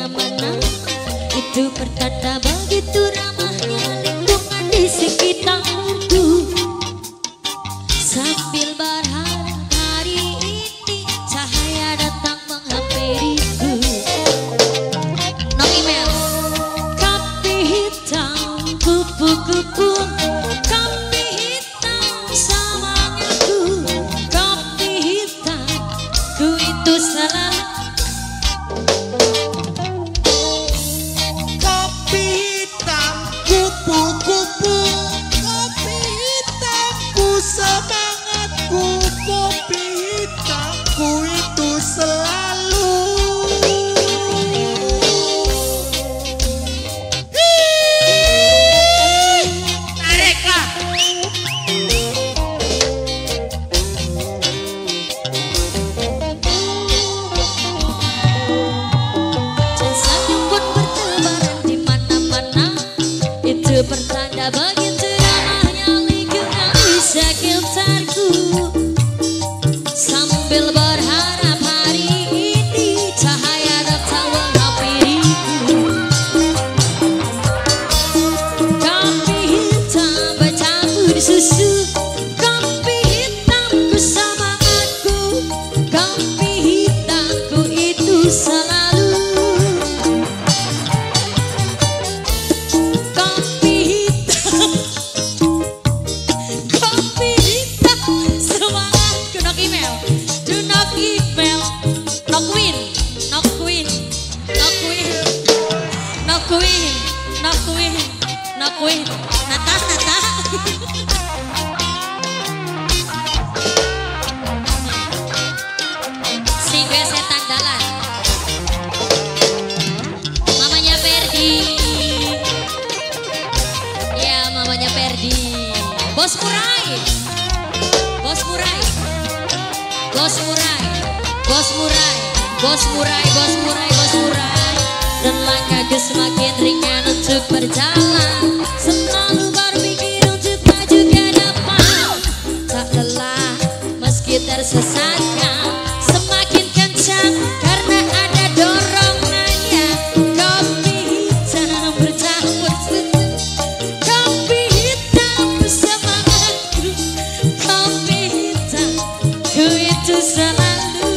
mana-mana. Itu pertanda begitu ramahnya lingkungan di sekitarku. Sambil berharap hari ini cahaya datang menghampiriku. No email. Kopi hitam kupu-kupu, kopi hitam semangatku, kopi hitam ku itu selalu. Kopi hitam kupu-kupu, kopi hitamku semangatku, kopi hitamku itu selalu. Tariklah. Jasanya pun bertebaran di mana-mana. Itu pertanda begitu ramahnya lingkungan di sekitarku. Sambil berharap hari ini cahaya datang menghampiriku. Kopi hitam bercampur susu, kopi hitamku semangatku, kopi hitamku itu selalu. Kopi hitam, kopi hitam semangatku. Nok email, do not email, no queen, no queen, no queen, no queen, no queen, no queen, nata nata. Si gue setan dalan. Mamanya Ferdi. Ya, mamanya Ferdi. Bos Murai. Bos Murai. Bos Murai. Bos Murai. Bos Murai, Bos Murai, Bos Murai. Dan langkahku semakin ringan untuk berjalan. Selalu berpikir untuk maju ke depan. Tak lelah meski tersesatkan. Semakin kencang karena ada dorongannya. Kopi hitam bercampur susu, kopi hitam semangatku, kopi hitam ku itu selalu.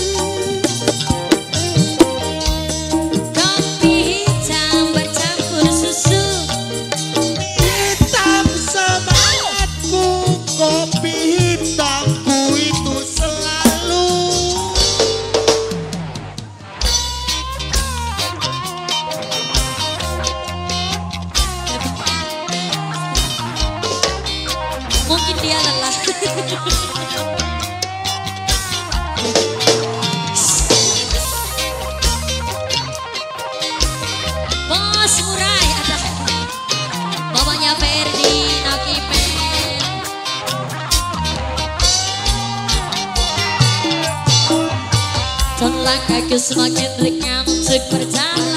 Kopi hitam bercampur susu, Hitam semangatku, kopi hitamku itu selalu. mungkin dia lelah. Bos Murai ada mamanya Ferdi, Noki Pen. Dan langkahku semakin ringan untuk berjalan.